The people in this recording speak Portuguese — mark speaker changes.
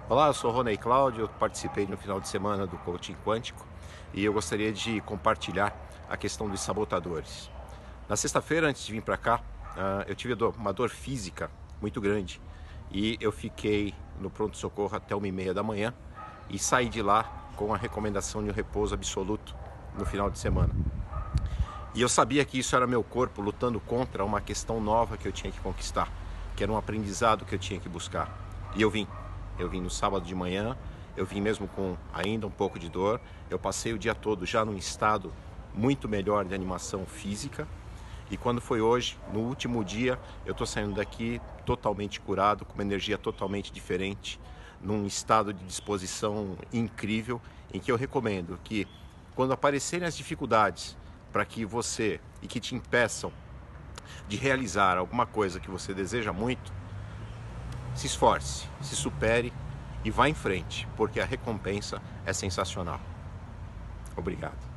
Speaker 1: Olá, eu sou Ronei Cláudio, eu participei no final de semana do Coaching Quântico e eu gostaria de compartilhar a questão dos sabotadores. Na sexta-feira, antes de vir para cá, eu tive uma dor física muito grande e eu fiquei no pronto-socorro até 1h30 da manhã e saí de lá com a recomendação de um repouso absoluto no final de semana. E eu sabia que isso era meu corpo lutando contra uma questão nova que eu tinha que conquistar, que era um aprendizado que eu tinha que buscar. E eu vim. Eu vim no sábado de manhã, eu vim mesmo com ainda um pouco de dor. Eu passei o dia todo já num estado muito melhor de animação física. E quando foi hoje, no último dia, eu estou saindo daqui totalmente curado, com uma energia totalmente diferente, num estado de disposição incrível, em que eu recomendo que, quando aparecerem as dificuldades para que você e que te impeçam de realizar alguma coisa que você deseja muito, se esforce, se supere e vá em frente, porque a recompensa é sensacional. Obrigado.